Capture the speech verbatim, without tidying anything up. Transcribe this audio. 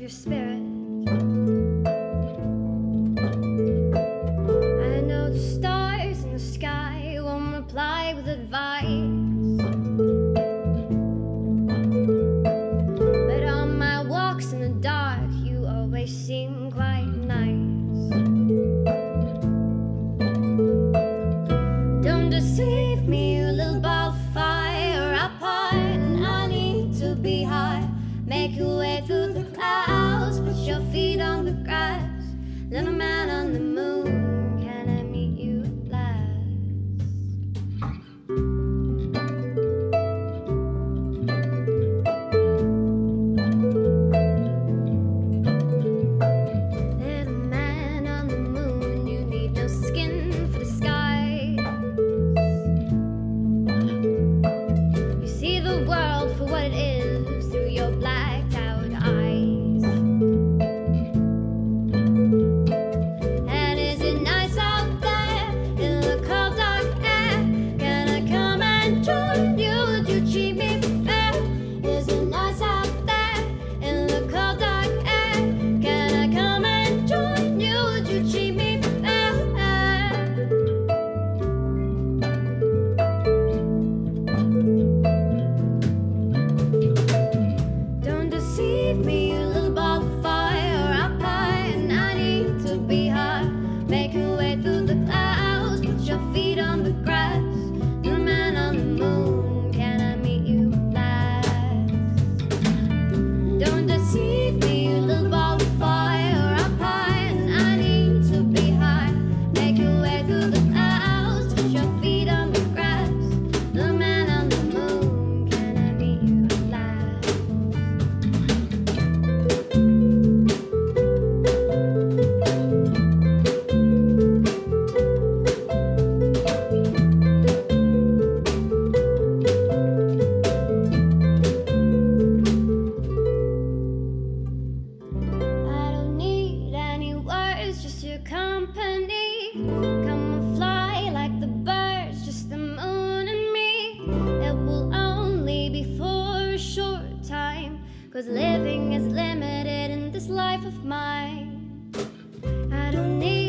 your spirit. I know the stars in the sky won't reply with advice, but on my walks in the dark you always seem quite nice. Don't deceive me, you little ball of fire. Apart and I need to be high. Make your way through the clouds, put your feet on the grass. Little man on the moon, can I meet you at last? Little man on the moon, you need no skin for the sky. You see the world for what it is through your blacked out eyes. And is it nice out there in the cold dark air? Can I come and join you? Would you treat me fair? Is it nice out there in the cold dark air? Can I come and join you? Would you treat me fair? Don't deceive me, you little ball of fire. Up high and I need to be high. Make your way through the clouds, put your feet on the grass. Little man on the moon, can I meet you at last? Don't deceive me, you little ball of fire. Up high and I need to be high. Make your way through the clouds, put your feet on the grass. Little man on the moon, can I meet you at last? I don't need any words, just your company. Come and fly like the birds, just the moon and me. It will only be for a short time, 'cause living is limited in this life of mine. I don't need